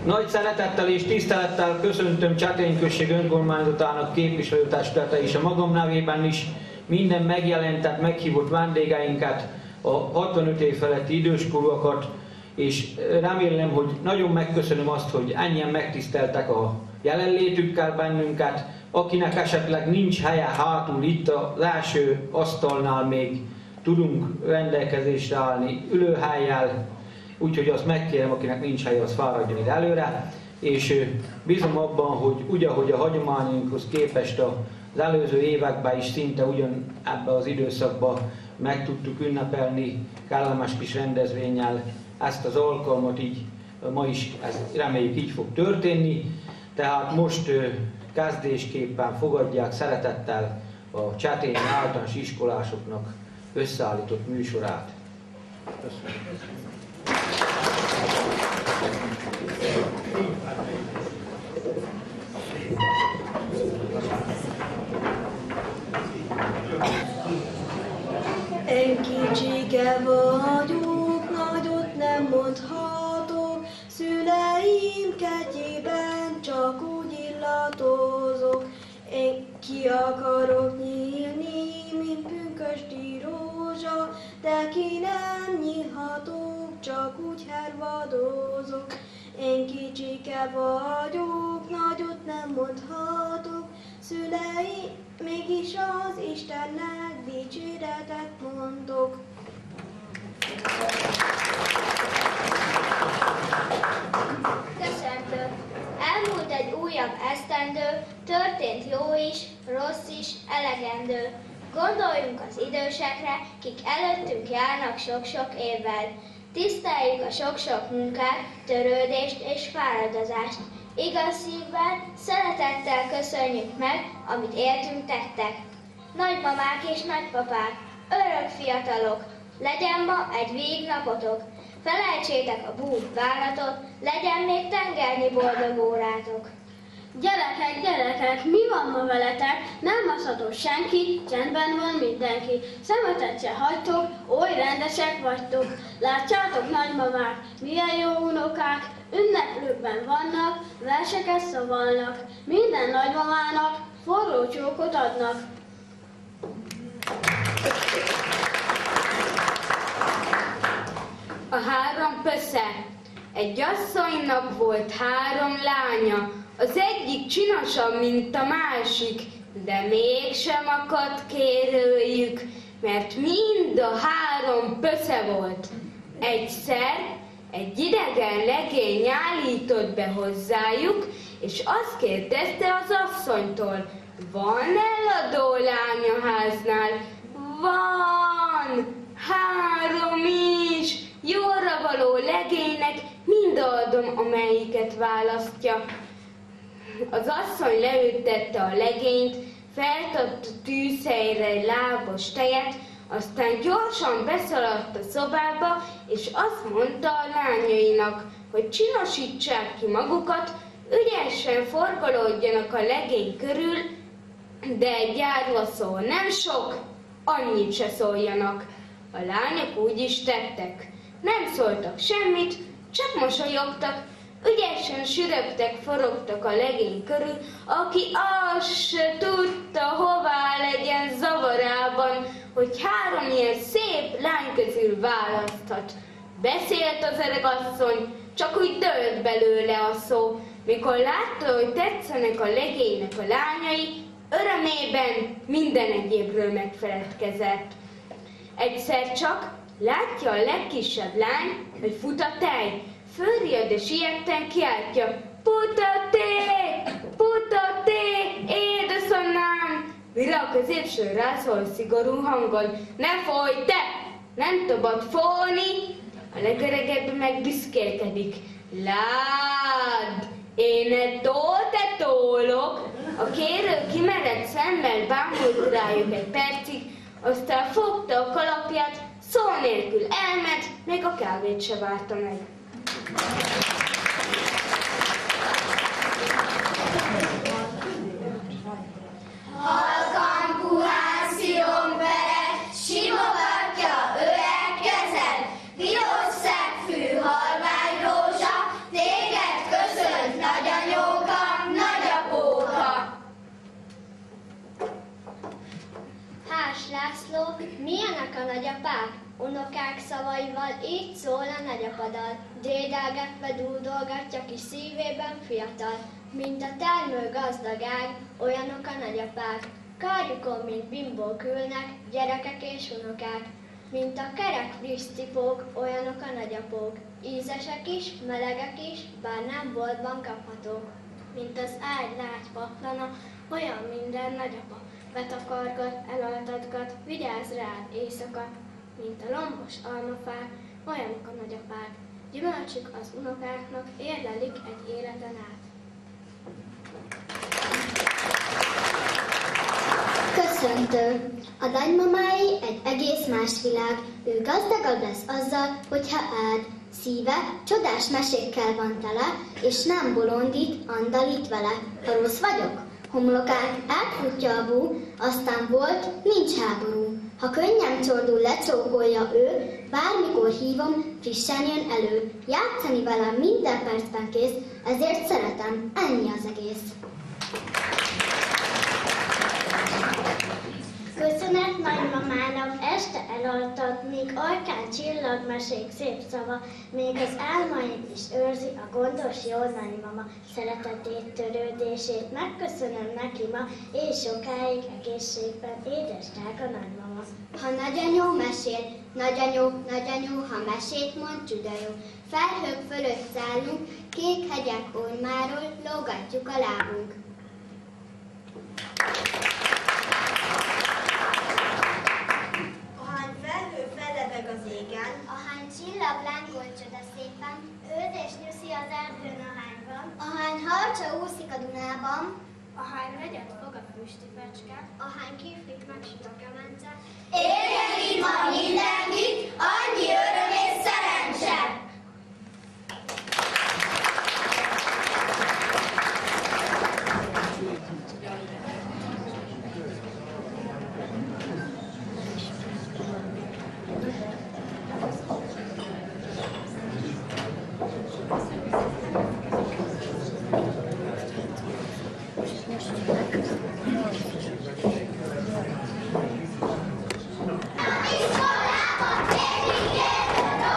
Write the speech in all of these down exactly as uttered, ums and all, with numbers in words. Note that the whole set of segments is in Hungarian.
Nagy szeretettel és tisztelettel köszöntöm Csatény község önkormányzatának képviselőtestülete és a magam nevében is minden megjelentett, meghívott vendégeinket, a hatvanöt év feletti időskorúakat, és remélem, hogy nagyon megköszönöm azt, hogy ennyien megtiszteltek a jelenlétükkel bennünket, akinek esetleg nincs helye hátul itt az első asztalnál még tudunk rendelkezésre állni ülőhellyel, úgyhogy azt megkérem, akinek nincs helye, az fáradjon ide előre, és bízom abban, hogy úgy, ahogy a hagyományunkhoz képest az előző években is szinte ugyan ebben az időszakban meg tudtuk ünnepelni kellemes kis rendezvénnyel ezt az alkalmat, így ma is ez reméljük így fog történni. Tehát most kezdésképpen fogadják szeretettel a csetényi általános iskolásoknak összeállított műsorát. Köszönöm. Én kicsike vagyok, nagyot nem mondhatok, szüleim ketyében csak úgy illatozok. Én ki akarok nyílni, mint pünkösdi rózsa, de ki nem nyílhatok, csak úgy hervadozok. Én kicsike vagyok, nagyot nem mondhatok, szüleim, mégis az Istennek dicséretet mondok. Köszöntök! Elmúlt egy újabb esztendő, történt jó is, rossz is, elegendő. Gondoljunk az idősekre, kik előttünk járnak sok-sok évvel. Tiszteljük a sok-sok munkát, törődést és fáradozást. Igaz szívvel, szeretettel köszönjük meg, amit értünk tettek. Nagymamák és nagypapák, örök fiatalok, legyen ma egy vég napotok. Felejtsétek a búv bánatot, legyen még tengerni boldog órátok. Gyerekek, gyerekek, mi van ma veletek? Nem maszhatott senki, csendben van mindenki. Szemetet se hagytok, oly rendesek vagytok. Látjátok, nagymamák, milyen jó unokák, ünneplőkben vannak, verseket szavalnak. Minden nagymamának forró csókot adnak. A három pösze. Egy asszonynak volt három lánya, az egyik csinosabb, mint a másik, de mégsem akadt kérőjük, mert mind a három pösze volt. Egyszer egy idegen legény állított be hozzájuk, és azt kérdezte az asszonytól, van eladó lány a háznál? Van! Három is! Jóra való legénynek mind adom, amelyiket választja. Az asszony leültette a legényt, feltett a tűzhelyre egy lábos tejet, aztán gyorsan beszaladt a szobába, és azt mondta a lányainak, hogy csinosítsák ki magukat, ügyesen forgalódjanak a legény körül, de egy árva szó nem sok, annyit se szóljanak. A lányok úgy is tettek. Nem szóltak semmit, csak mosolyogtak, ügyesen sürögtek, forogtak a legény körül, aki azt se tudta, hová legyen zavarában, hogy három ilyen szép lány közül választhat. Beszélt az öreg asszony, csak úgy dőlt belőle a szó. Mikor látta, hogy tetszenek a legénynek a lányai, örömében minden egyébről megfeledkezett. Egyszer csak látja a legkisebb lány, hogy fut a tej. Fölriad és ilyetten kiáltja, putaték, putaték, édesanyám! Mire a középső rászól szigorú hangon, ne fojj te, nem tudod fólni! A legöregebb meg büszkélkedik, ládd, én ne tól, te tólok! A kérő kimerett szemmel bámult rájuk egy percig, aztán fogta a kalapját, szó nélkül elment, még a kávét se várta meg. Halkan puhán szilomvere, simogatja öreg kezed, piros szegfű halvány rózsa, téged köszön. unokák szavaival így szól a nagyapadal. Dédelgetve dúdolgatja kis szívében fiatal. Mint a termő gazdag ág, olyanok a nagyapák. Karjukon, mint bimbók ülnek, gyerekek és unokák. Mint a kerek friss cipók, olyanok a nagyapók. Ízesek is, melegek is, bár nem boltban kaphatók. Mint az ágy lágy patlana, olyan minden nagyapa. Betakargat, elaltatgat, vigyáz rád éjszaka. Mint a lombos almafák, olyanok a nagyapák. Gyümölcsük az unokáknak érlelik egy életen át. Köszöntő! A nagymamáé egy egész más világ. Ő gazdagabb lesz azzal, hogyha áld. Szíve csodás mesékkel van tele, és nem bolondít, andalít vele. Ha rossz vagyok, homlokát átfutja a bú, aztán volt, nincs háború. Ha könnyen csordul, lecsókolja ő, bármikor hívom, frissen jön elő. Játszani velem minden percben kész, ezért szeretem, ennyi az egész. Köszönet nagymamának, este elaltat, míg ajkán csillagmesék szép szava, még az álmaim is őrzi a gondos jó nagymama. Szeretetét, törődését megköszönöm neki ma, és sokáig egészségben, édes drága nagymama. Ha nagyanyó mesél, nagyanyó, nagyanyó, ha mesét mond, csuda jó. Felhők fölött szállunk, kék hegyek ormáról, lógatjuk a lábunk. Ahány felhő fellebeg az égen, Ahány csillag lángol csoda szépen, Őt és nyuszi az erdőn a hányban, ahány harcsa úszik a Dunában, ahány vegyet fog a füsti fecske, ahány kiflik megsüt a kemence. érjen itt ma mindenkit, annyi öröm és szerencse! Iskolába térjünk,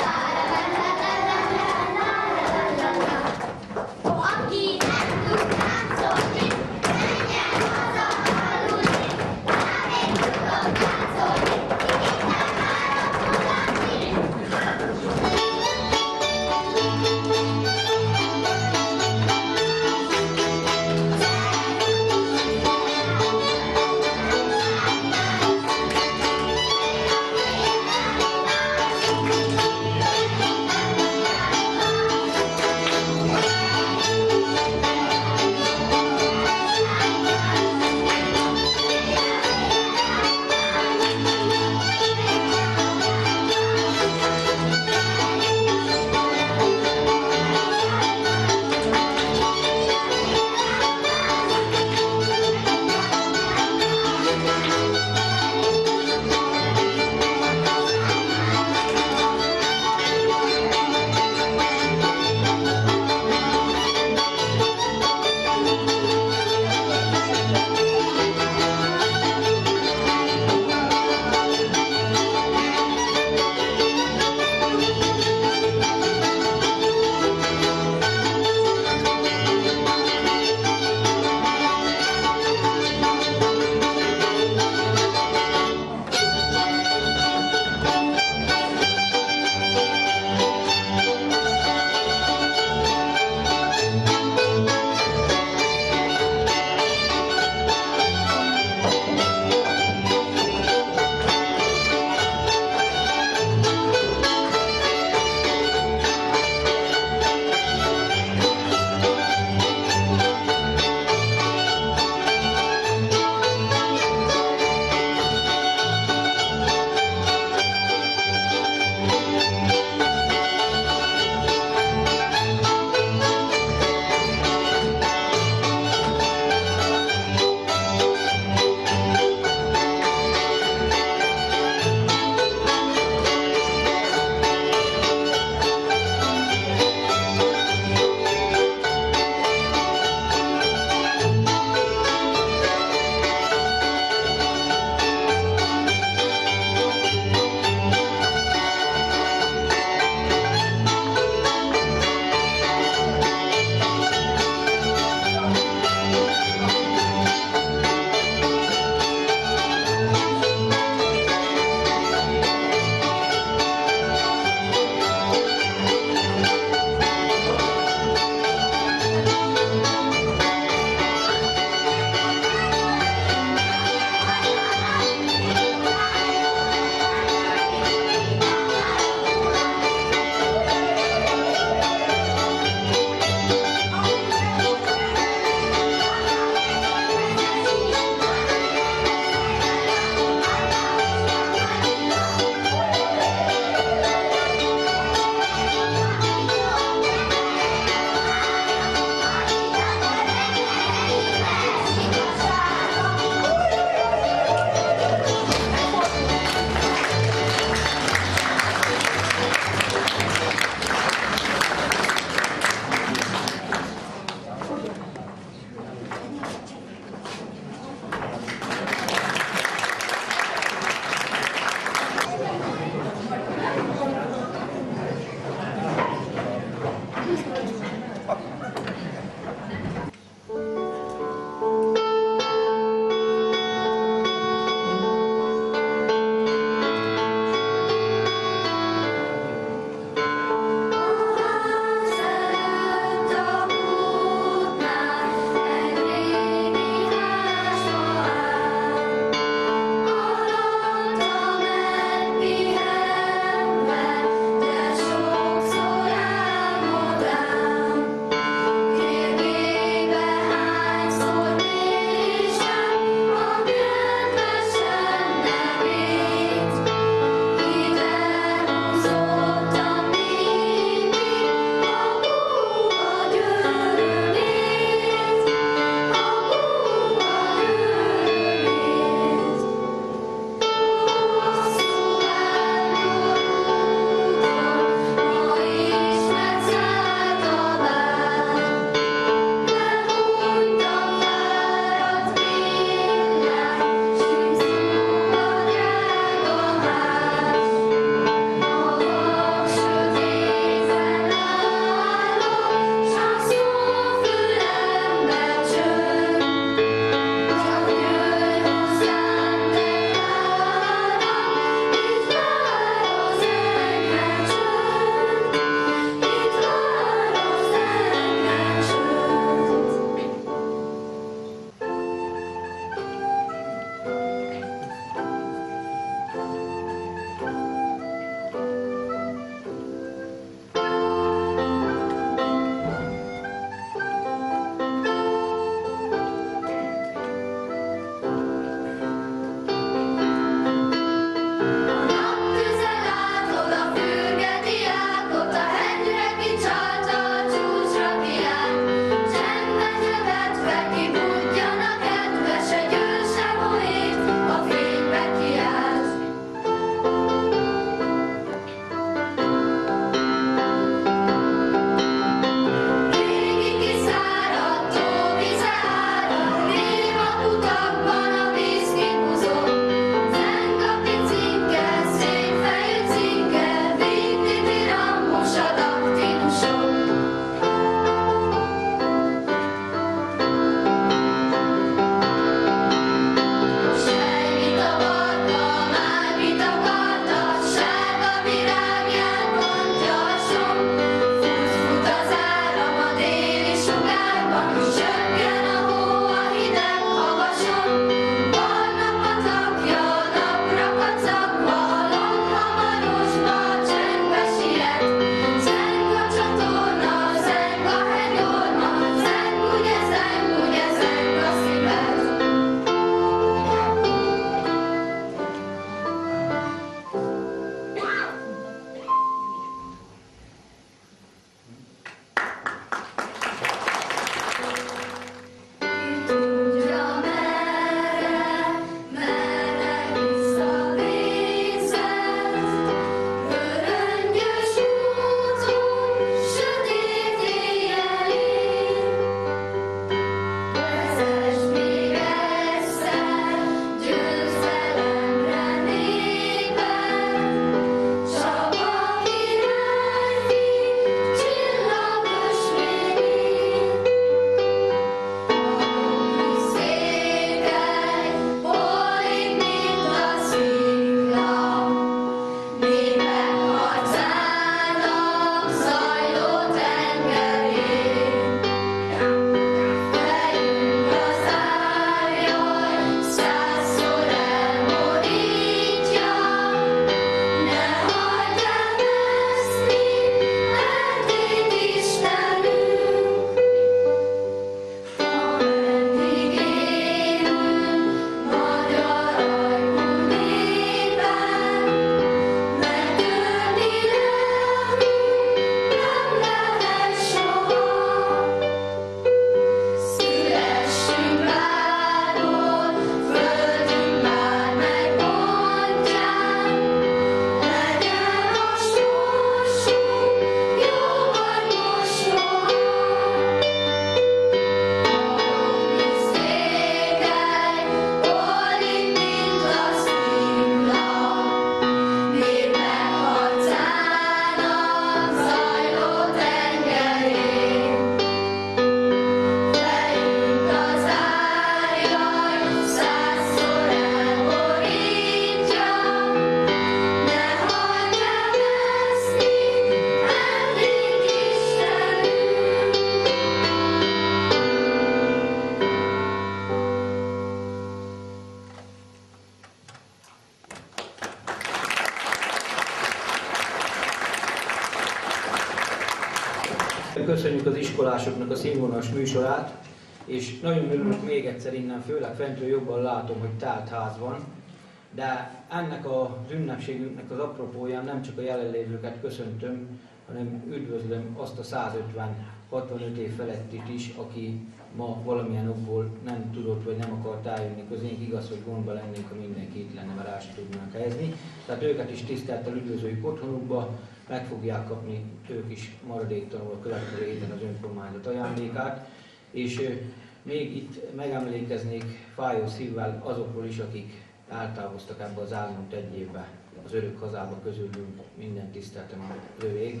köszönjük az iskolásoknak a színvonalas műsorát, és nagyon örülök még egyszer innen, főleg fentről jobban látom, hogy telt ház van, de ennek az ünnepségünknek az apropóján nem csak a jelenlévőket köszöntöm, hanem üdvözlöm azt a százötven-hatvanöt év felettit is, aki ma valamilyen okból nem tudott vagy nem akart eljönni közénk. Igaz, hogy gondba lennénk, ha mindenki itt lenne, mert rá sem tudnánk helyezni. Tehát őket is tisztelettel üdvözöljük otthonukba, meg fogják kapni ők is maradéktalanul a következő héten az önkormányzat ajándékát. És még itt megemlékeznék fájó szívvel azokról is, akik eltávoztak ebbe az elmúlt egy évbe az örök hazába, közülünk minden tiszteltem az övék.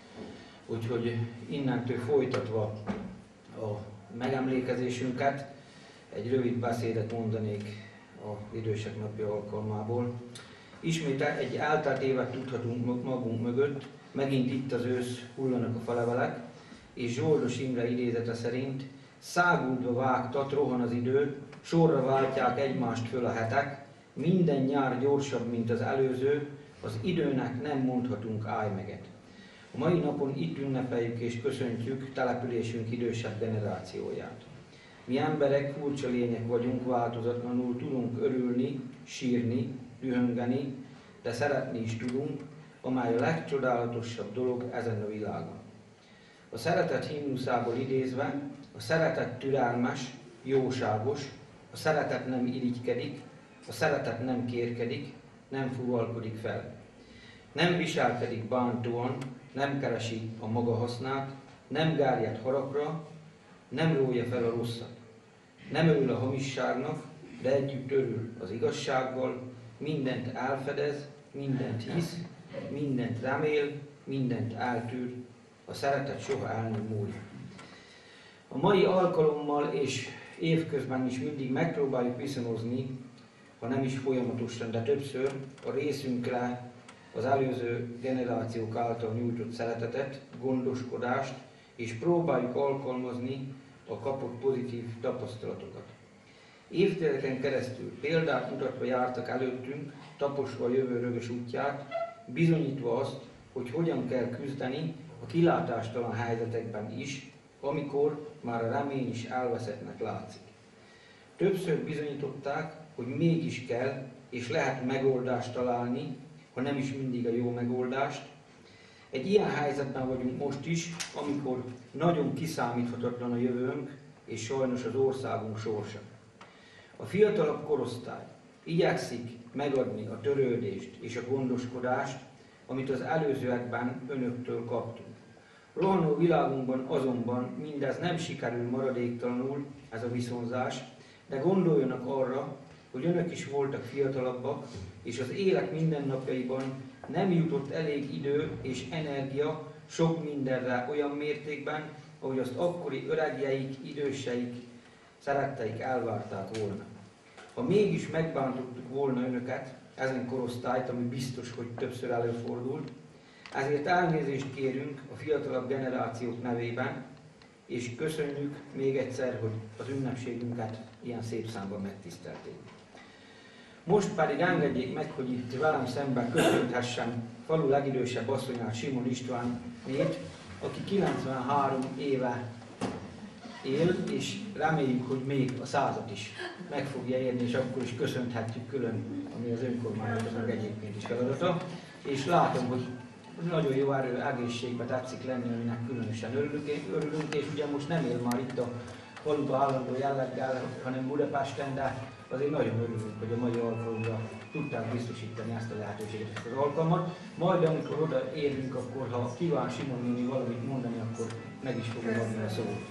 Úgyhogy innentől folytatva a megemlékezésünket egy rövid beszédet mondanék az idősek napja alkalmából. Ismét egy eltelt évet tudhatunk magunk mögött, megint itt az ősz, hullanak a falevelek, és Zsoldos Imre idézete szerint száguldva vágtat, rohan az idő, sorra váltják egymást föl a hetek, minden nyár gyorsabb, mint az előző, az időnek nem mondhatunk állj-meget. A mai napon itt ünnepeljük és köszöntjük településünk idősebb generációját. Mi emberek furcsa lények vagyunk, változatlanul tudunk örülni, sírni, dühöngeni, de szeretni is tudunk, amely a legcsodálatosabb dolog ezen a világon. A szeretet himnuszából idézve, a szeretet türelmes, jóságos, a szeretet nem irigykedik, a szeretet nem kérkedik, nem fuvalkodik fel. Nem viselkedik bántóan, nem keresi a maga hasznát, nem gárját haragra, nem rója fel a rosszat. Nem örül a hamisságnak, de együtt örül az igazsággal, mindent elfedez, mindent hisz, mindent remél, mindent eltűr, a szeretet soha el nem múlik. A mai alkalommal és évközben is mindig megpróbáljuk viszonozni, ha nem is folyamatosan, de többször a részünkre az előző generációk által nyújtott szeretetet, gondoskodást, és próbáljuk alkalmazni a kapott pozitív tapasztalatokat. Évtizedeken keresztül példát mutatva jártak előttünk, taposva a jövő rögös útját, bizonyítva azt, hogy hogyan kell küzdeni a kilátástalan helyzetekben is, amikor már a remény is elveszettnek látszik. Többször bizonyították, hogy mégis kell és lehet megoldást találni, ha nem is mindig a jó megoldást. Egy ilyen helyzetben vagyunk most is, amikor nagyon kiszámíthatatlan a jövőnk, és sajnos az országunk sorsa. A fiatalabb korosztály igyekszik megadni a törődést és a gondoskodást, amit az előzőekben önöktől kaptunk. Rohanó világunkban azonban mindez nem sikerül maradéktalanul, ez a viszonzás, de gondoljanak arra, hogy önök is voltak fiatalabbak, és az élet mindennapjaiban nem jutott elég idő és energia sok mindenre olyan mértékben, ahogy azt akkori öregjeik, időseik, szeretteik elvárták volna. Ha mégis megbántottuk volna önöket, ezen korosztályt, ami biztos, hogy többször előfordult, ezért elnézést kérünk a fiatalabb generációk nevében, és köszönjük még egyszer, hogy az ünnepségünket ilyen szép számban megtisztelték. Most pedig engedjék meg, hogy itt velem szemben köszönthessem falu legidősebb asszonyát, Simon Istvánét, aki kilencvenhárom éve él, és reméljük, hogy még a százat is meg fogja érni, és akkor is köszönhetjük külön, ami az önkormányzatnak egyébként is feladata. És látom, hogy nagyon jó erő, egészségben tetszik lenni, aminek különösen örülünk, örülünk, és ugye most nem él már itt a faluba állandó jelleggel, hanem Budapesten, de azért nagyon örülünk, hogy a mai alkalomra tudták biztosítani ezt a lehetőséget, ezt az alkalmat. Majd amikor oda érünk, akkor ha kíván Simon néni valamit mondani, akkor meg is fogom adni a szót.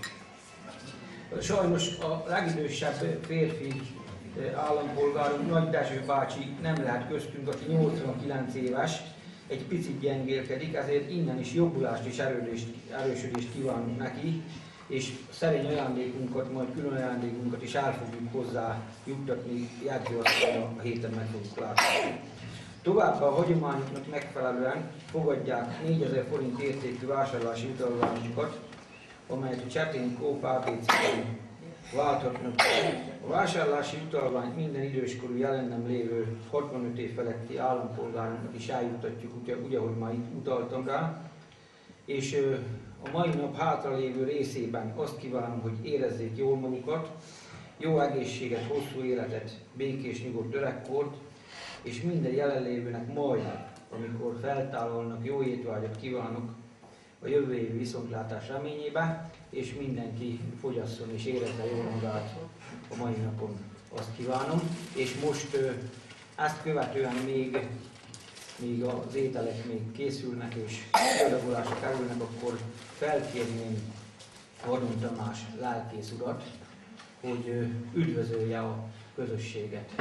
Sajnos a legidősebb férfi állampolgárunk, Nagy Dezső bácsi nem lehet köztünk, aki nyolcvankilenc éves, egy picit gyengélkedik, ezért innen is jobbulást és erősödést kívánunk neki, és szerény ajándékunkat, majd külön ajándékunkat is el fogjuk hozzá juttatni, jegyzőasztalra a héten meg fogjuk látni. Továbbá a hagyományoknak megfelelően fogadják négyezer forint értékű vásárlási utalványokat, amelyet a Csetén Coop á bé cé-ben válthatnak. A vásárlási utalványt minden időskorú jelen nem lévő hatvanöt év feletti állampolgárunknak is eljuttatjuk, úgy, ahogy már itt utaltam rá, és a mai nap hátralévő részében azt kívánom, hogy érezzék jól magukat, jó egészséget, hosszú életet, békés, nyugodt öregkort, és minden jelenlévőnek majd, amikor feltálalnak, jó étvágyat kívánok a jövő évi viszontlátás reményébe, és mindenki fogyasszon és érezze jól magát a mai napon, azt kívánom. És most ezt követően még, még az ételek még készülnek és földagolásra kerülnek, akkor felkérném Hardon Tamás lelkész urat, hogy üdvözölje a közösséget.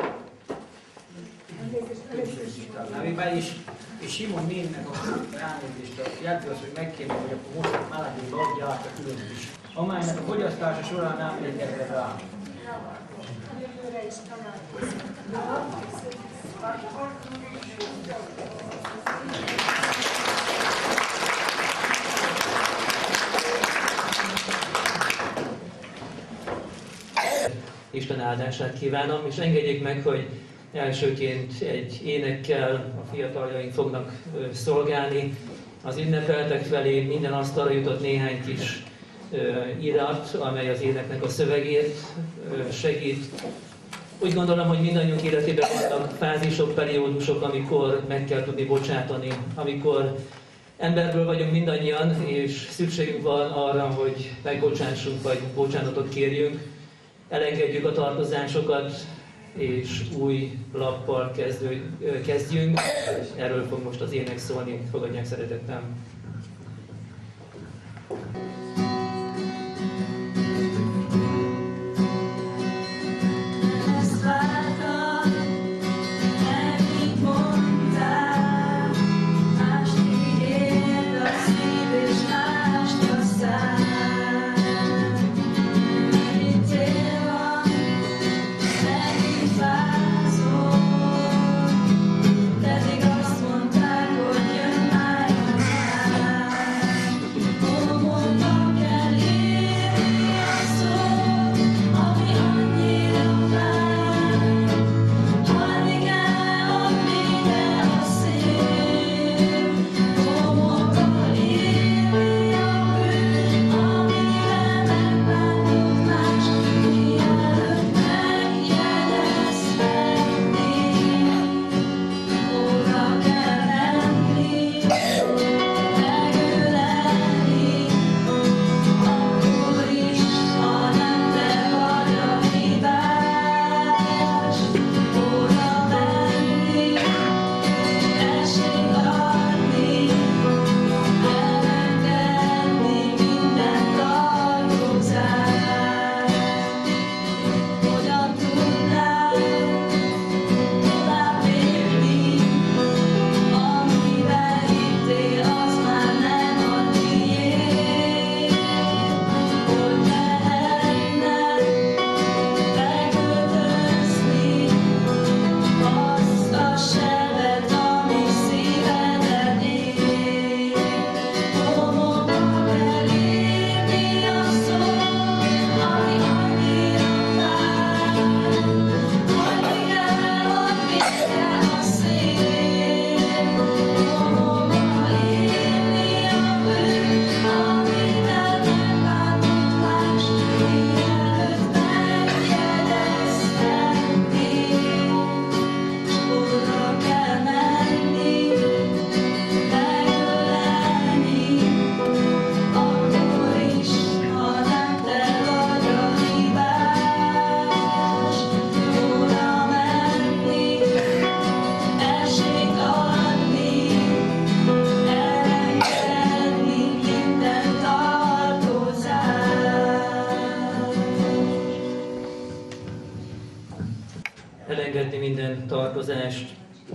Nevében is, és Simon nénnek a elnézést a jegyzőasz, hogy megkérni, hogy akkor most melegül adja át a külön is, amelynek a fogyasztása során emlékezve rá. Isten áldását kívánom, és engedjék meg, hogy elsőként egy énekkel a fiataljaink fognak szolgálni. Az ünnepeltek felé minden asztalra jutott néhány kis irat, amely az éneknek a szövegét segít. Úgy gondolom, hogy mindannyiunk életében vannak fázisok, periódusok, amikor meg kell tudni bocsátani, amikor emberből vagyunk mindannyian, és szükségünk van arra, hogy megbocsássunk, vagy bocsánatot kérjünk, elengedjük a tartozásokat, és új lappal kezdő, kezdjünk. Erről fog most az ének szólni, fogadják szeretettel. Elengedni minden tartozást.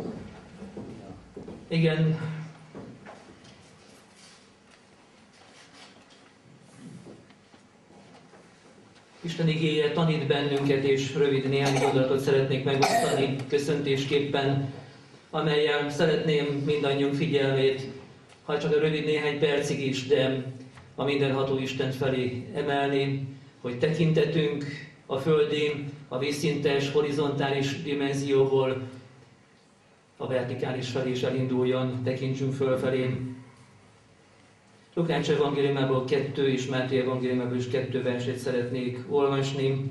Igen, Isten igéje tanít bennünket, és rövid néhány gondolatot szeretnék megosztani köszöntésképpen, amellyel szeretném mindannyiunk figyelmét, ha csak a rövid néhány percig is, de a mindenható Isten felé emelni, hogy tekintetünk a földi, a vízszintes, horizontális dimenzióból a vertikális felé is elinduljon, tekintsünk fölfelé. Lukács evangéliumából kettő és Máté evangéliumából is kettő verset szeretnék olvasni.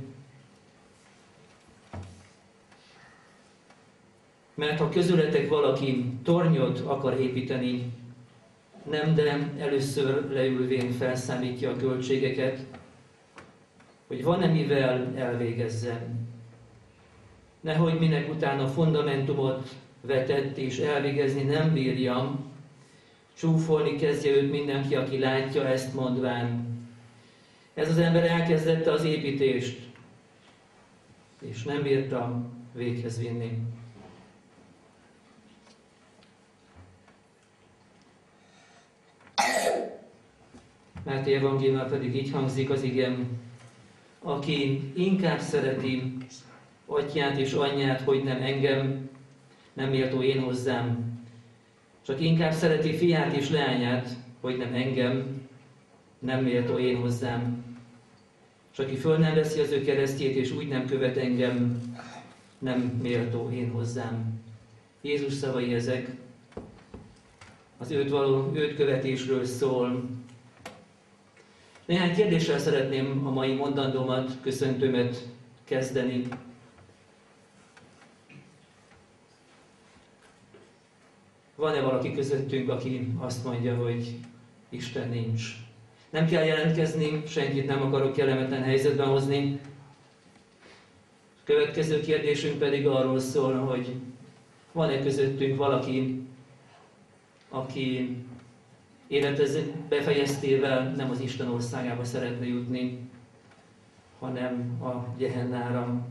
Mert ha közületek valaki tornyot akar építeni, nem, de először leülvén felszámítja a költségeket, hogy van-e mivel elvégezzen. Nehogy minek utána fundamentumot vetett és elvégezni nem bírja, csúfolni kezdje őt mindenki, aki látja, ezt mondván. Ez az ember elkezdette az építést, és nem bírta véghez vinni. Máté evangéliuma pedig így hangzik az igém: aki inkább szereti atyját és anyját, hogy nem engem, nem méltó én hozzám. Csak inkább szereti fiát és leányát, hogy nem engem, nem méltó én hozzám. És aki föl nem veszi az ő keresztjét, és úgy nem követ engem, nem méltó én hozzám. Jézus szavai ezek, az őt való őt követésről szól. Néhány kérdéssel szeretném a mai mondandómat, köszöntőmet kezdeni. Van-e valaki közöttünk, aki azt mondja, hogy Isten nincs? Nem kell jelentkezni, senkit nem akarok kellemetlen helyzetben hozni. A következő kérdésünk pedig arról szól, hogy van-e közöttünk valaki, aki élete befejeztével nem az Isten országába szeretne jutni, hanem a Gehennára.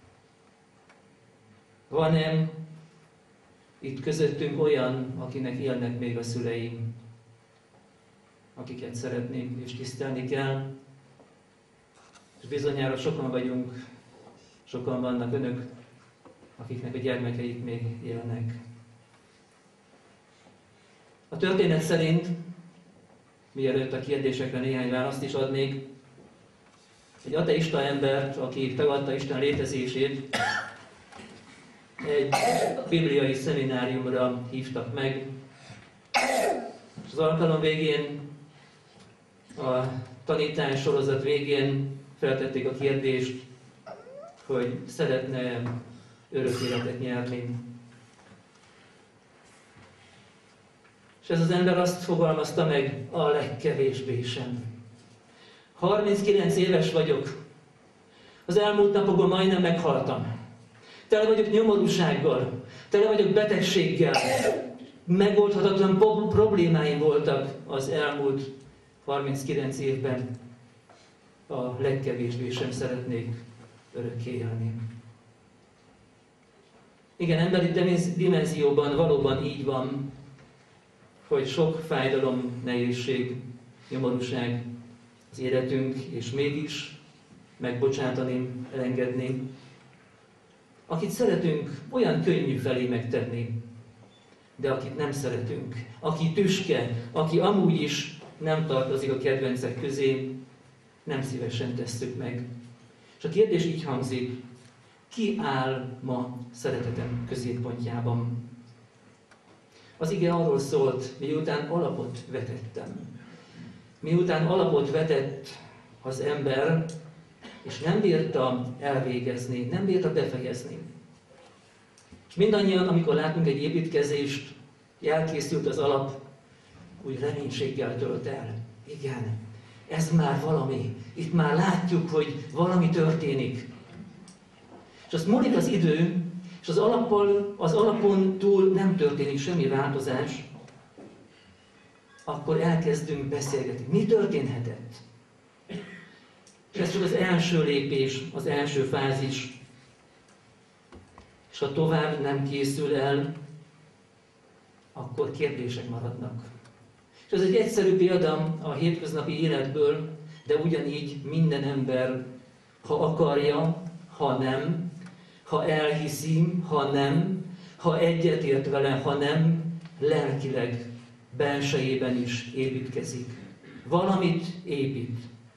Van-e itt közöttünk olyan, akinek élnek még a szüleim, akiket szeretnénk és tisztelni kell? És bizonyára sokan vagyunk, sokan vannak önök, akiknek a gyermekeik még élnek. A történet szerint, mielőtt a kérdésekre néhány választ is adnék, egy ateista embert, aki tagadta Isten létezését, egy bibliai szemináriumra hívtak meg, és az alkalom végén, a tanítás sorozat végén feltették a kérdést, hogy szeretne örök életet nyerni. És ez az ember azt fogalmazta meg: a legkevésbé sem. harminckilenc éves vagyok. Az elmúlt napokban majdnem meghaltam. Tele vagyok nyomorúsággal, tele vagyok betegséggel. Megoldhatatlan problémáim voltak az elmúlt harminckilenc évben. A legkevésbé sem szeretnék örökké élni. Igen, emberi dimenzióban valóban így van, hogy sok fájdalom, nehézség, nyomorúság az életünk, és mégis megbocsátani, elengedni. Akit szeretünk, olyan könnyű felé megtenni, de akit nem szeretünk, aki tüske, aki amúgy is nem tartozik a kedvencek közé, nem szívesen tesszük meg. És a kérdés így hangzik: ki áll ma szeretetem középpontjában? Az ige arról szólt, miután alapot vetettem. Miután alapot vetett az ember, és nem bírta elvégezni, nem bírta befejezni. És mindannyian, amikor látunk egy építkezést, elkészült az alap, úgy reménységgel tölt el. Igen, ez már valami. Itt már látjuk, hogy valami történik. És azt múlik az idő, és az, alappal, az alapon túl nem történik semmi változás, akkor elkezdünk beszélgetni. Mi történhetett? És ez csak az első lépés, az első fázis. És ha tovább nem készül el, akkor kérdések maradnak. És ez egy egyszerű példa a hétköznapi életből, de ugyanígy minden ember, ha akarja, ha nem, ha elhiszi, ha nem, ha egyetért vele, ha nem, lelkileg, belsejében is építkezik. Valamit épít.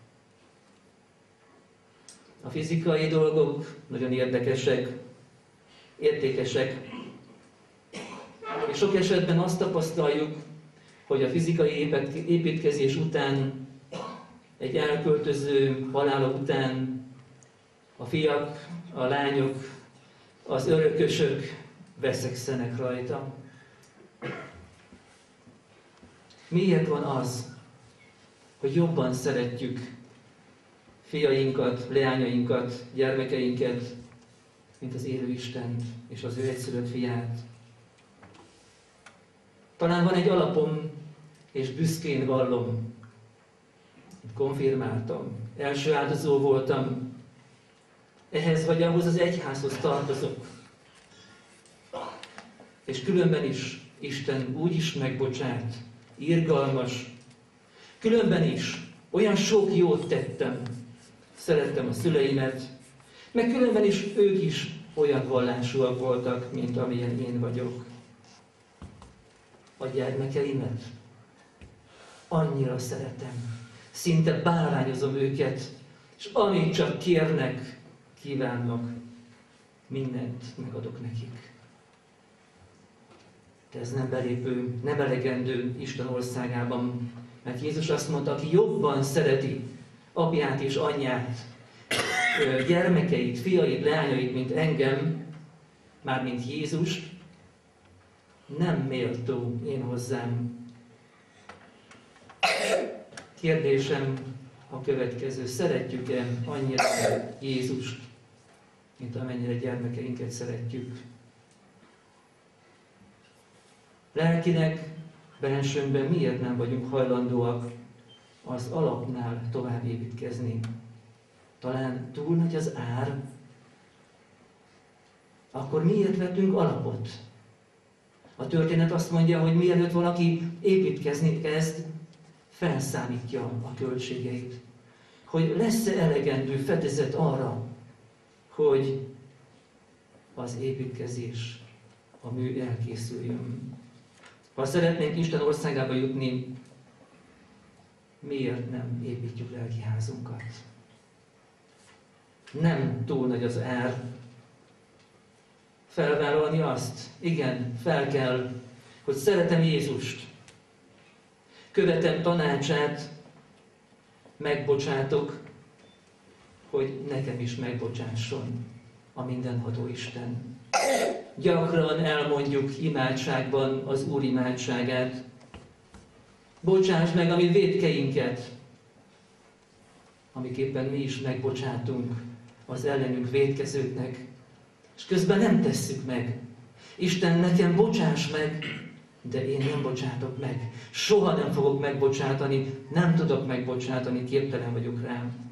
A fizikai dolgok nagyon érdekesek, értékesek, és sok esetben azt tapasztaljuk, hogy a fizikai építkezés után, egy elköltöző halálok után a fiak, a lányok, az örökösök veszekszenek rajta. Miért van az, hogy jobban szeretjük fiainkat, leányainkat, gyermekeinket, mint az élő Istent és az ő egyszülött fiát? Talán van egy alapom, és büszkén vallom. Konfirmáltam, első áldozó voltam, ehhez vagy ahhoz az egyházhoz tartozok. És különben is Isten úgy is megbocsát, irgalmas. Különben is olyan sok jót tettem, szerettem a szüleimet, meg különben is ők is olyan vallásúak voltak, mint amilyen én vagyok. A gyermekeimet annyira szeretem, szinte bálványozom őket, és amit csak kérnek, kívánnak, mindent megadok nekik. De ez nem belépő, nem elegendő Isten országában, mert Jézus azt mondta, aki jobban szereti apját és anyját, gyermekeit, fiait, leányait, mint engem, mármint Jézus, nem méltó én hozzám. Kérdésem a következő: szeretjük-e annyira Jézust, mint amennyire gyermekeinket szeretjük? Lelkileg, bensőnkben miért nem vagyunk hajlandóak az alapnál tovább építkezni? Talán túl nagy az ár? Akkor miért vettünk alapot? A történet azt mondja, hogy mielőtt valaki építkezni kezd, felszámítja a költségeit. Hogy lesz-e elegendő fedezet arra, hogy az építkezés, a mű elkészüljön. Ha szeretnénk Isten országába jutni, miért nem építjük lelkiházunkat? Nem túl nagy az ár felvállalni azt, igen, fel kell, hogy szeretem Jézust, követem tanácsát, megbocsátok, hogy nekem is megbocsásson a mindenható Isten. Gyakran elmondjuk imádságban az Úr imádságát. Bocsáss meg a mi vétkeinket, amiképpen mi is megbocsátunk az ellenünk vétkezőknek, és közben nem tesszük meg. Isten, nekem bocsáss meg, de én nem bocsátok meg. Soha nem fogok megbocsátani, nem tudok megbocsátani, képtelen vagyok rám.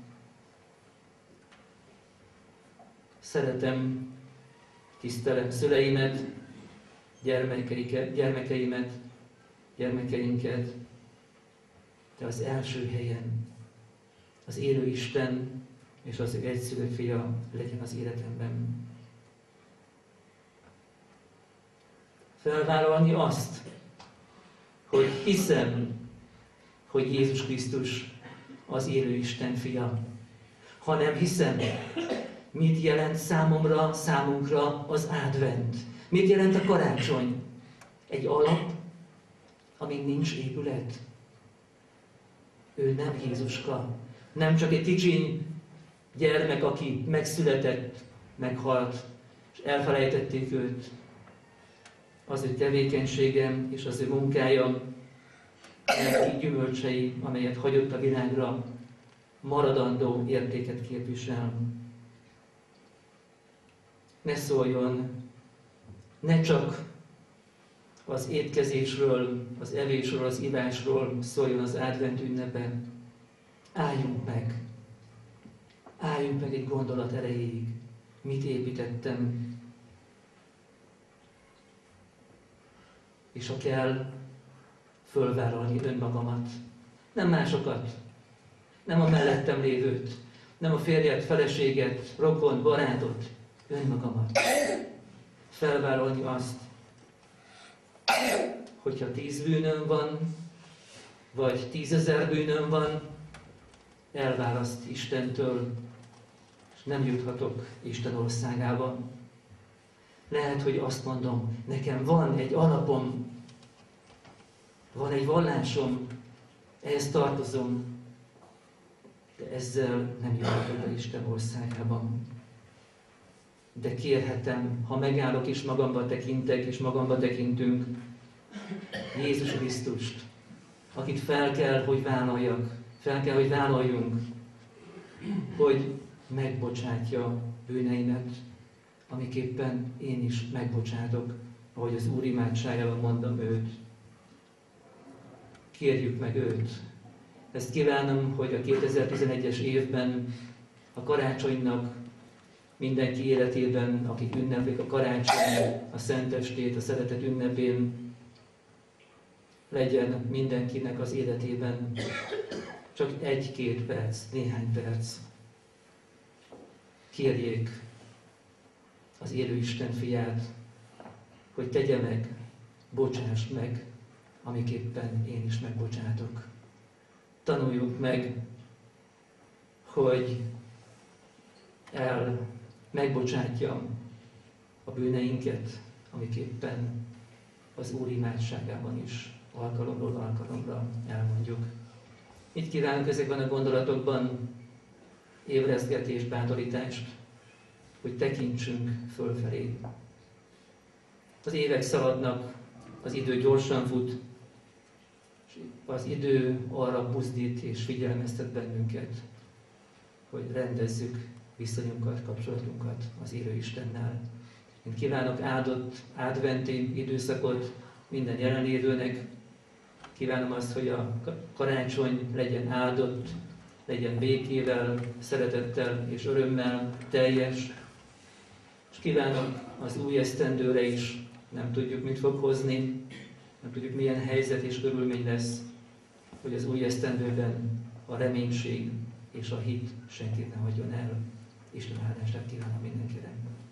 Szeretem, tisztelem szüleimet, gyermekeiket, gyermekeimet, gyermekeinket, de az első helyen az élő Isten és az egyszülött fia legyen az életemben. Felvállalni azt, hogy hiszem, hogy Jézus Krisztus az élő Isten fia. Ha nem hiszem, mit jelent számomra, számunkra az advent? Mit jelent a karácsony? Egy alap, amin nincs épület. Ő nem Jézuska, nem csak egy kicsiny gyermek, aki megszületett, meghalt, és elfelejtették őt. Az ő tevékenységem és az ő munkája, neki gyümölcsei, amelyet hagyott a világra, maradandó értéket képvisel. Ne szóljon, ne csak az étkezésről, az evésről, az ivásról szóljon az advent ünnepe. Álljunk meg, álljunk meg egy gondolat erejéig. Mit építettem? És ha kell, fölvállalni önmagamat. Nem másokat, nem a mellettem lévőt, nem a férjet, feleséget, rokont, barátot, önmagamat. Felvállalni azt, hogyha tíz bűnöm van, vagy tízezer bűnöm van, elválaszt Istentől, és nem juthatok Isten országába. Lehet, hogy azt mondom, nekem van egy alapom, van egy vallásom, ehhez tartozom, de ezzel nem jöhetek be Isten országában. De kérhetem, ha megállok és magamba tekintek, és magamba tekintünk, Jézus Krisztust, akit fel kell, hogy vállaljak, fel kell, hogy vállaljunk, hogy megbocsátja bűneimet, amiképpen én is megbocsátok, ahogy az Úr imádságában mondom őt. Kérjük meg őt. Ezt kívánom, hogy a kétezer-tizenegyes évben a karácsonynak mindenki életében, akik ünneplik a karácsony, a szentestét, a szeretet ünnepén, legyen mindenkinek az életében csak egy-két perc, néhány perc. Kérjék az élő Isten fiát, hogy tegye meg, bocsáss meg, amiképpen én is megbocsátok. Tanuljunk meg, hogy el megbocsátjam a bűneinket, amiképpen az Úr imádságában is alkalomról alkalomra elmondjuk. Itt kívánok ezekben a gondolatokban ébresztgetést, bátorítást, hogy tekintsünk fölfelé. Az évek szaladnak, az idő gyorsan fut, és az idő arra buzdít és figyelmeztet bennünket, hogy rendezzük viszonyunkat, kapcsolatunkat az élő Istennel. Én kívánok áldott, adventi időszakot minden jelenlévőnek. Kívánom azt, hogy a karácsony legyen áldott, legyen békével, szeretettel és örömmel teljes. És kívánom az új esztendőre is, nem tudjuk, mit fog hozni, nem tudjuk, milyen helyzet és körülmény lesz, hogy az új esztendőben a reménység és a hit senkit ne hagyjon el. Isten áldását kívánom mindenkire.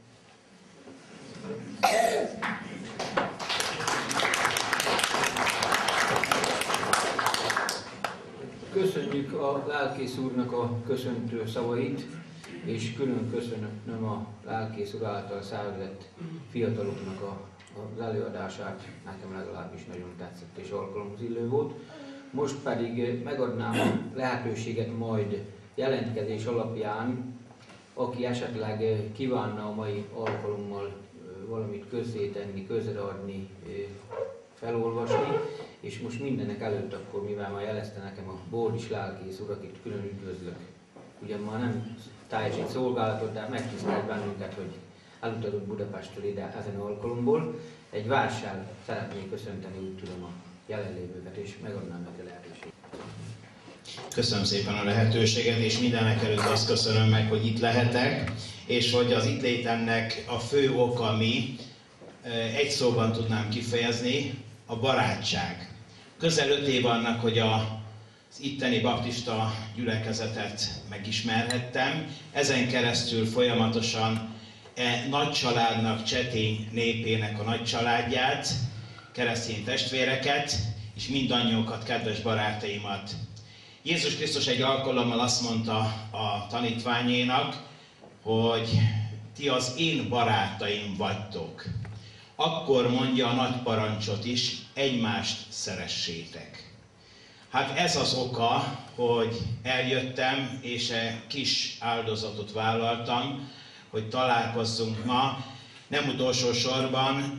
Köszönjük a lelkész úrnak a köszöntő szavait, és külön köszönöm a lelkész úr által szervezett fiataloknak a, az előadását. Nekem legalábbis nagyon tetszett és alkalomhoz illő volt. Most pedig megadnám a lehetőséget majd jelentkezés alapján, aki esetleg kívánna a mai alkalommal valamit közzétenni, közreadni, felolvasni, és most mindenek előtt akkor, mivel már jelezte nekem a Bódis lelkész úr, akit külön üdvözlök. Ugyan már nem teljesít szolgálatot, de megtisztelt bennünket, hogy elutazott Budapestről ide ezen alkalomból. Egy verssel szeretnék köszönteni, úgy tudom, a jelenlévőket, és megadnám neki a lehetőséget. Köszönöm szépen a lehetőséget, és mindenek előtt azt köszönöm meg, hogy itt lehetek, és hogy az itt létemnek a fő oka mi, egy szóban tudnám kifejezni, a barátság. Közel öt év annak, hogy a az itteni baptista gyülekezetet megismerhettem. Ezen keresztül folyamatosan e nagy családnak, Csetény népének a nagy családját, keresztény testvéreket, és mindannyiukat, kedves barátaimat. Jézus Krisztus egy alkalommal azt mondta a tanítványénak, hogy ti az én barátaim vagytok. Akkor mondja a nagy parancsot is, egymást szeressétek. Hát ez az oka, hogy eljöttem, és egy kis áldozatot vállaltam, hogy találkozzunk ma. Nem utolsó sorban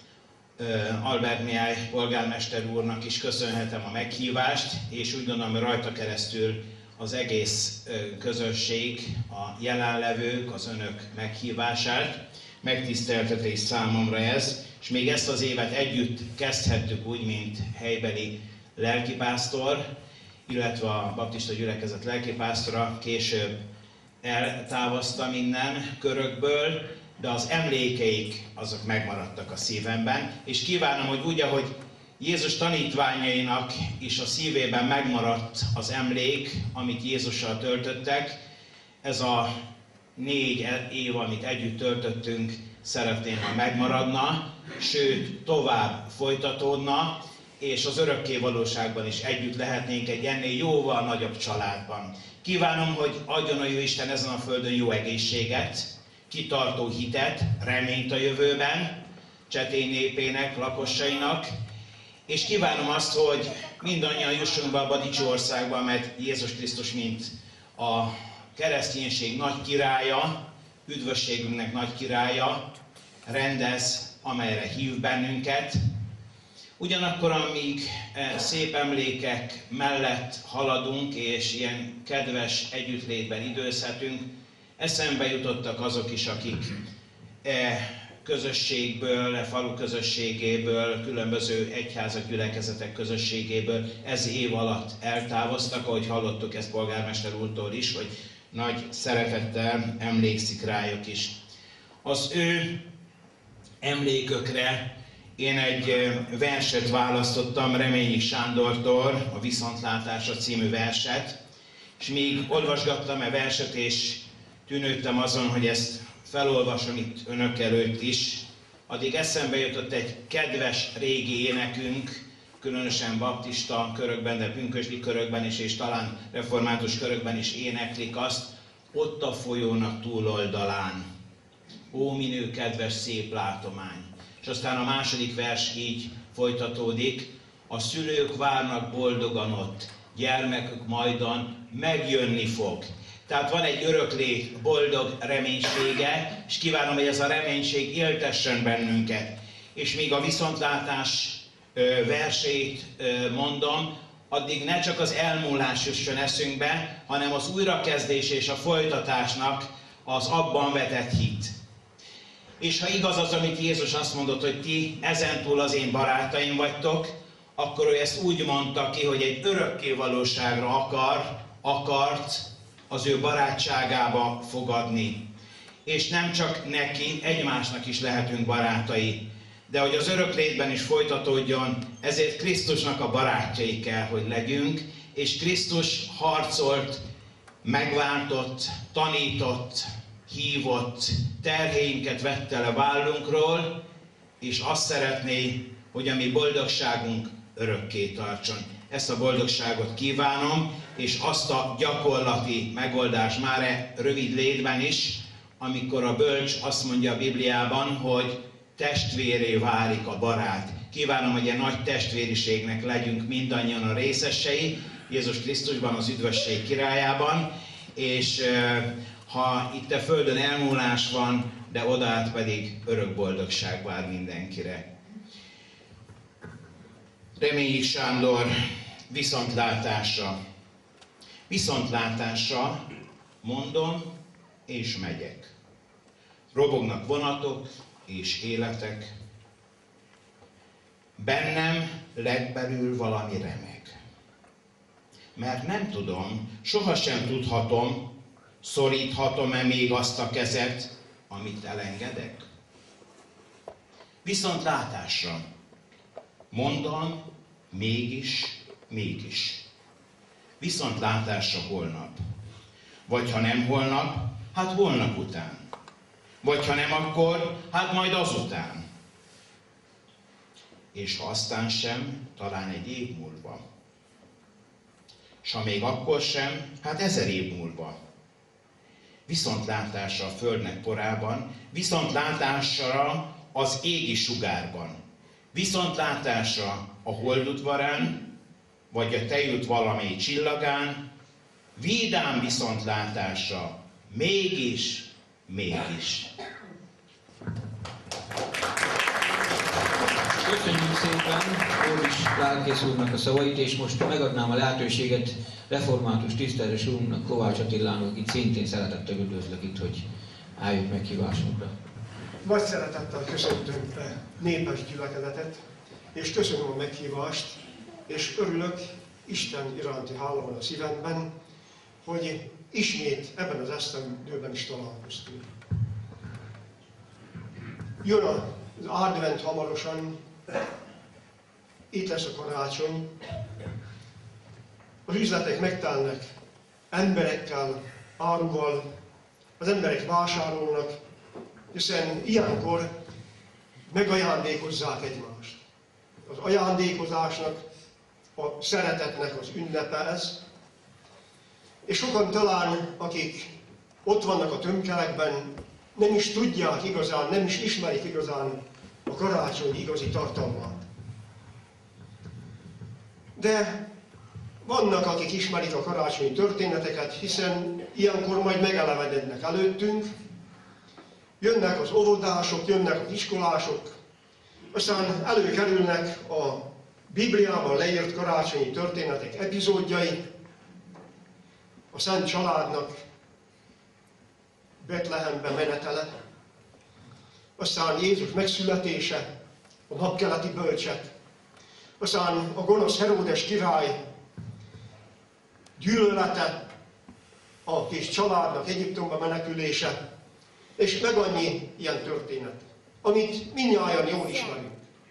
Albert Mihály polgármester úrnak is köszönhetem a meghívást, és úgy gondolom, hogy rajta keresztül az egész közösség, a jelenlevők, az önök meghívását. Megtiszteltetés számomra ez, és még ezt az évet együtt kezdhettük úgy, mint helybeli lelkipásztor, illetve a baptista gyülekezet lelkipásztora, később eltávoztam innen körökből, de az emlékeik azok megmaradtak a szívemben, és kívánom, hogy úgy, ahogy Jézus tanítványainak is a szívében megmaradt az emlék, amit Jézussal töltöttek, ez a négy év, amit együtt töltöttünk, szeretném, ha megmaradna, sőt, tovább folytatódna, és az örökké valóságban is együtt lehetnénk egy ennél jóval nagyobb családban. Kívánom, hogy adjon a jó Isten ezen a földön jó egészséget, kitartó hitet, reményt a jövőben, Csetény népének, lakosainak, és kívánom azt, hogy mindannyian jussunk be abba a dicső országba, mert Jézus Krisztus, mint a kereszténység nagy királya, üdvösségünknek nagy királya, rendez, amelyre hív bennünket. Ugyanakkor, amíg szép emlékek mellett haladunk, és ilyen kedves együttlétben időzhetünk, eszembe jutottak azok is, akik e közösségből, e falu közösségéből, különböző egyházak, gyülekezetek közösségéből ez év alatt eltávoztak, ahogy hallottuk ezt polgármester úrtól is, hogy nagy szeretettel emlékszik rájuk is. Az ő emlékökre én egy verset választottam Reményi Sándortól, a Viszontlátásra című verset, és míg olvasgattam e verset, és tűnődtem azon, hogy ezt felolvasom itt önök előtt is, addig eszembe jutott egy kedves régi énekünk, különösen baptista körökben, de pünkösdi körökben is, és talán református körökben is éneklik azt, ott a folyónak túloldalán, ó minő kedves szép látomány. És aztán a második vers így folytatódik, a szülők várnak boldogan ott, gyermekük majdan megjönni fog. Tehát van egy öröklét boldog reménysége, és kívánom, hogy ez a reménység éltessen bennünket. És míg a viszontlátás versét mondom, addig ne csak az elmúlás jusson eszünkbe, hanem az újrakezdés és a folytatásnak az abban vetett hit. És ha igaz az, amit Jézus azt mondott, hogy ti ezentúl az én barátaim vagytok, akkor ő ezt úgy mondta ki, hogy egy örökké valóságra akar, akart az ő barátságába fogadni. És nem csak neki, egymásnak is lehetünk barátai. De hogy az öröklétben is folytatódjon, ezért Krisztusnak a barátjai kell, hogy legyünk, és Krisztus harcolt, megváltott, tanított, hívott, terhéinket vette le vállunkról, és azt szeretné, hogy a mi boldogságunk örökké tartson. Ezt a boldogságot kívánom, és azt a gyakorlati megoldást már e rövid létben is, amikor a bölcs azt mondja a Bibliában, hogy testvéré válik a barát. Kívánom, hogy ilyen nagy testvériségnek legyünk mindannyian a részesei, Jézus Krisztusban, az üdvösség királyában, és ha itt a földön elmúlás van, de odaát pedig örök boldogság vár mindenkire. Reményi Sándor, viszontlátásra. Viszontlátásra mondom, és megyek. Robognak vonatok és életek. Bennem legbelül valami remeg. Mert nem tudom, sohasem tudhatom, szoríthatom-e még azt a kezet, amit elengedek? Viszontlátásra. Mondom, mégis, mégis. Viszontlátásra holnap. Vagy ha nem holnap, hát holnap után. Vagy ha nem akkor, hát majd azután. És ha aztán sem, talán egy év múlva. S ha még akkor sem, hát ezer év múlva. Viszontlátásra a földnek porában, viszontlátásra az égi sugárban, viszontlátásra a holdudvarán, vagy a tejút valamely csillagán, vidám viszontlátásra, mégis, mégis. Köszönjük szépen Óvis lelkész úrnak a szavait, és most megadnám a lehetőséget református tiszteles úrunknak, Kovács Attilának, akit szintén szeretettel üdvözlök itt, hogy álljuk meghívásunkra. Nagy szeretettel köszöntöm a népes gyülekezetet, és köszönöm a meghívást, és örülök, Isten iránti hála van a szívemben, hogy ismét ebben az esztendőben is találkoztunk. Jön az advent hamarosan, itt lesz a karácsony, az üzletek megtelnek emberekkel, áruval, az emberek vásárolnak, hiszen ilyenkor megajándékozzák egymást. Az ajándékozásnak, a szeretetnek az ünnepe ez, és sokan talán, akik ott vannak a tömkelekben, nem is tudják igazán, nem is ismerik igazán a karácsony igazi tartalmát. de vannak, akik ismerik a karácsonyi történeteket, hiszen ilyenkor majd megelevenednek előttünk. Jönnek az óvodások, jönnek az iskolások, aztán előkerülnek a Bibliában leírt karácsonyi történetek epizódjai, a Szent Családnak Betlehembe menetele, aztán Jézus megszületése, a napkeleti bölcsek, aztán a gonosz Heródes király gyűlölete, a kis családnak Egyiptomba menekülése, és meg annyi ilyen történet, amit mindnyájan jól ismerünk.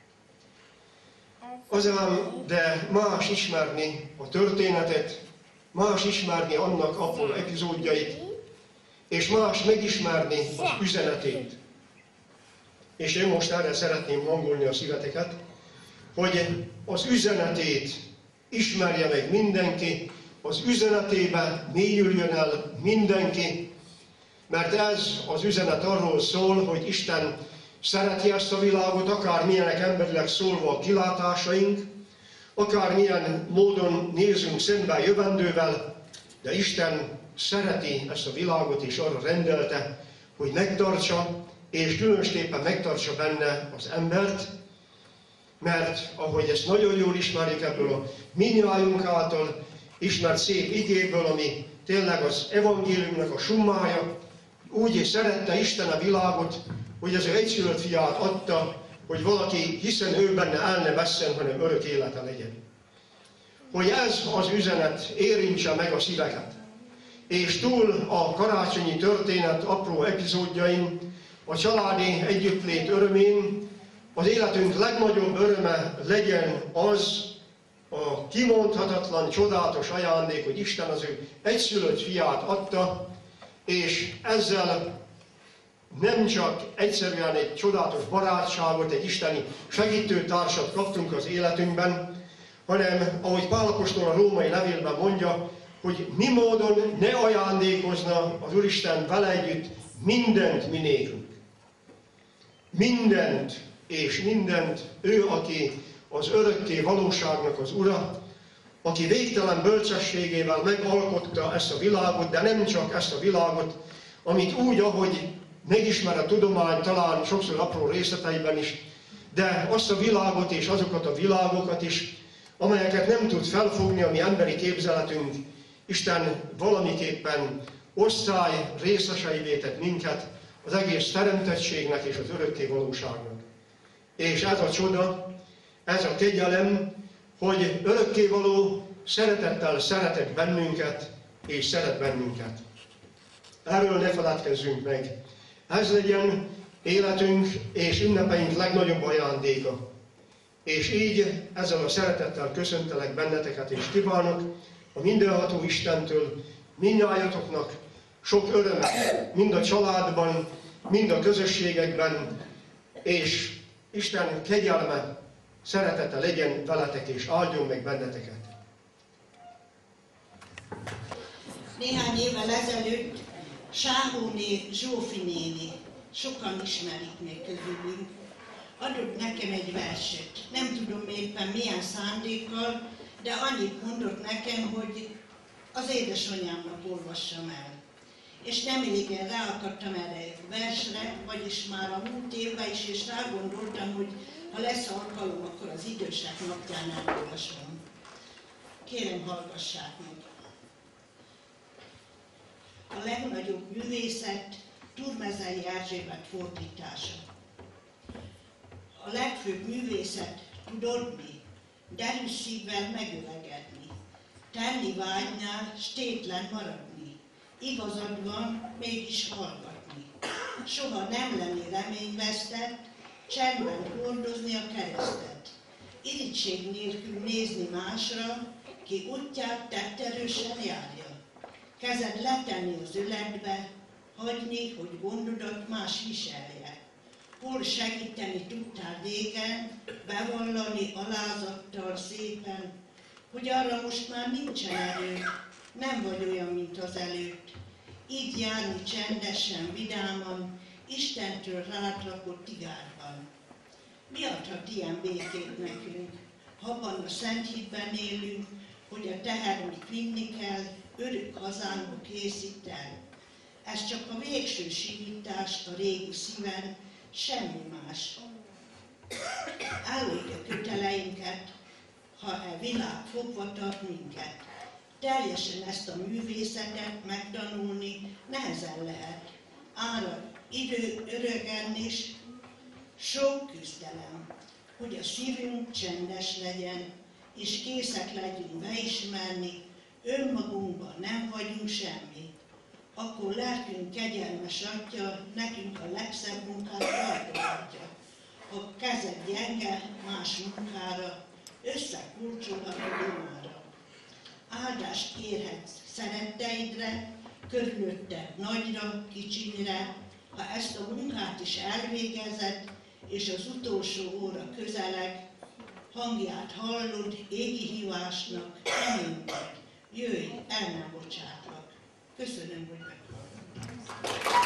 Azán, de más ismerni a történetet, más ismerni annak apró epizódjait, és más megismerni az üzenetét. És én most erre szeretném hangolni a szíveteket, hogy az üzenetét ismerje meg mindenki, az üzenetébe mélyüljön el mindenki, mert ez az üzenet arról szól, hogy Isten szereti ezt a világot, akármilyenek emberileg szólva a kilátásaink, akármilyen módon nézünk szembe a jövendővel, de Isten szereti ezt a világot, és arra rendelte, hogy megtartsa, és különösképpen megtartsa benne az embert, mert ahogy ezt nagyon jól ismerjük ebből a mindnyájunk által ismert szép igéből, ami tényleg az evangéliumnak a summája, úgy szerette Isten a világot, hogy az ő egyszülött fiát adta, hogy valaki, hiszen ő benne el ne vesszen, hanem örök élete legyen. Hogy ez az üzenet érintse meg a szíveket. És túl a karácsonyi történet apró epizódjain, a családi együttlét örömén, az életünk legnagyobb öröme legyen az a kimondhatatlan, csodálatos ajándék, hogy Isten az ő egyszülött fiát adta, és ezzel nem csak egyszerűen egy csodálatos barátságot, egy isteni segítőtársat kaptunk az életünkben, hanem, ahogy Pál apostol a római levélben mondja, hogy mi módon ne ajándékozna az Úristen vele együtt mindent mi nékünk. Mindent és mindent ő, aki az örökké valóságnak az Ura, aki végtelen bölcsességével megalkotta ezt a világot, de nem csak ezt a világot, amit úgy, ahogy megismer a tudomány, talán sokszor apró részleteiben is, de azt a világot és azokat a világokat is, amelyeket nem tud felfogni a mi emberi képzeletünk, Isten valamiképpen osztály részeseivé tett minket az egész teremtettségnek és az örökké valóságnak. És ez a csoda, ez a kegyelem, hogy örökkévaló szeretettel szeretett bennünket, és szeret bennünket. Erről ne feledkezzünk meg. Ez legyen életünk és ünnepeink legnagyobb ajándéka. És így ezzel a szeretettel köszöntelek benneteket, és kívánok a mindenható Istentől mindnyájatoknak sok örömet, mind a családban, mind a közösségekben, és Isten kegyelme, szeretete legyen veletek, és áldjon meg benneteket. Néhány évvel ezelőtt Sáhóné Zsófi néni, sokan ismerik még közülünk, adott nekem egy verset. Nem tudom éppen milyen szándékkal, de annyit mondott nekem, hogy az édesanyámnak olvassam el. És nemrégen ráakadtam erre egy versre, vagyis már a múlt évben is, és rágondoltam, hogy ha lesz alkalom, akkor az idősek napján elolvasom. Kérem, hallgassák meg. A legnagyobb művészet Turmezei Erzsébet fordítása. A legfőbb művészet, tudod mi? Derűs szívvel megöregedni. Tenni vágynál, s tétlen maradni. Igazad van, mégis hallgatni. Soha nem lenni reményvesztett, csendben hordozni a keresztet. Irigység nélkül nézni másra, ki útját tetterősen járja. Kezed letenni az öletbe, hagyni, hogy gondodat más viselje. Hol segíteni tudtál régen, bevallani alázattal szépen, hogy arra most már nincsen erő, nem vagy olyan, mint az előtt. Így járni csendesen, vidáman, Istentől rád rakott igárban. Mi adhat ilyen békét nekünk? abban a szent hitben élünk, hogy a teher, mit vinni kell, örök hazánkba készít el. Ez csak a végső simítás a régi szíven, semmi más. Állítja köteleinket, ha e világ fogva tart minket. Teljesen ezt a művészetet megtanulni nehezen lehet. Árad idő örögen is, sok küzdelem, hogy a szívünk csendes legyen, és készek legyünk beismerni, önmagunkban nem vagyunk semmi. Akkor lelkünk kegyelmes Atya, nekünk a legszebb munkát tartogatja. Ha kezed gyenge más munkára, összekulcsolhatod imára. Áldást kérhetsz szeretteidre, körülötted nagyra, kicsinyre, ha ezt a munkát is elvégezed, és az utolsó óra közeleg, hangját hallod égi hívásnak, emény vagy, jöjj, el nem bocsátlak. Köszönöm, hogy meghallgattak.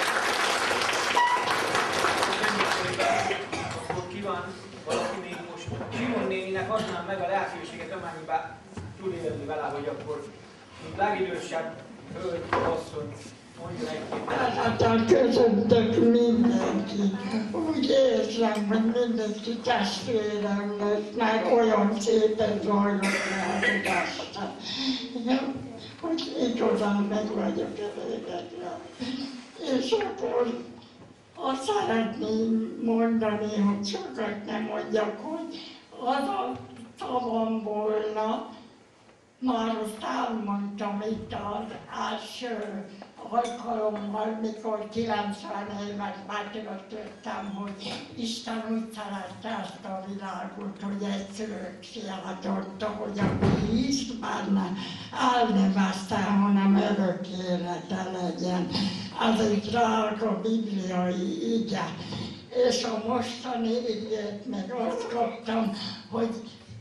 Akkor kíván valaki még most Simon néninek adnám meg a lehetőséget, amennyiben tud élni vele, hogy akkor mint legidősebb hölgy, asszony, mondjon egy-két. Hát köszöntök mindenkit. Úgy érzem, hogy mindenki testvérem lesz, mert olyan szépen zajlott le a hogy igazán meg vagyok elégedve. És akkor azt szeretném mondani, hogy sokat nem mondjak, hogy az a szavam volna, már azt elmondtam itt az első alkalommal, mikor kilencven évet betöltöttem, hogy Isten úgy szerette ezt a világot, hogy egy szülőfiát adta, hogy aki hisz benne, el ne veszte, hanem örök élete legyen. Ez egy drága bibliai ige. És a mostani igét meg azt kaptam, hogy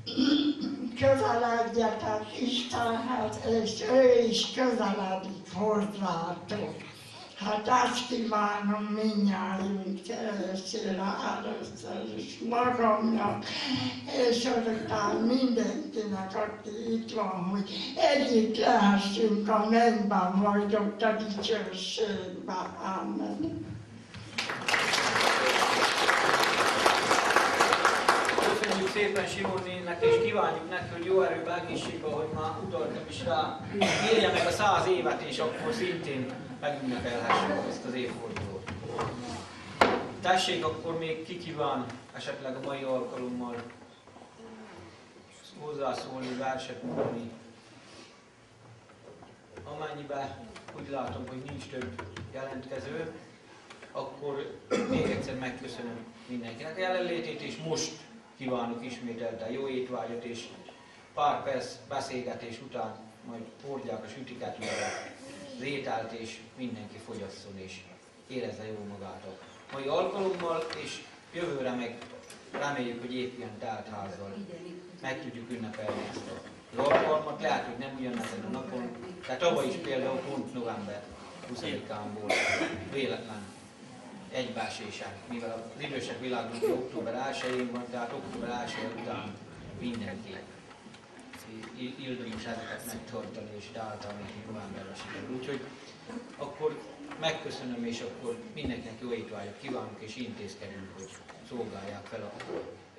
közeledjetek Istenhez, és ő is közeledik hozzátok. Hát ezt kívánom mindnyájunk részére először is magamnak, és azután mindenkinek, aki itt van, hogy együtt lehessünk a mennyben, vagy ott a dicsőségben. Amen. Köszönjük szépen Simon néninek, és kívánjuk neki, hogy jó erőben, egészségben, hogy már utaltam is rá, élje meg a száz évet, és akkor szintén megünnepelhessük ezt az évfordulót. Tessék, akkor még ki kíván esetleg a mai alkalommal hozzászólni, verset mondani. Amennyiben úgy látom, hogy nincs több jelentkező, akkor még egyszer megköszönöm mindenkinek a jelenlétét, és most kívánok ismételten jó étvágyat, és pár perc beszélgetés után majd hordják a sütiket, meg az ételt, és mindenki fogyasszon, és érezze jól magát a mai alkalommal, és jövőre meg reméljük, hogy épp ilyen teltházzal meg tudjuk ünnepelni ezt az alkalmat. Lehet, hogy nem ugyanezen a napon, de tavaly is például pont november huszadikán volt véletlen egybeesése, mivel az idősek világnapja október elsején van, tehát október elseje után mindenki ildomos ezeket megtartani és tartani novemberre sikerül. Úgyhogy akkor megköszönöm, és akkor mindenkinek jó étvágyat kívánok, és intézkedünk, hogy szolgálják fel a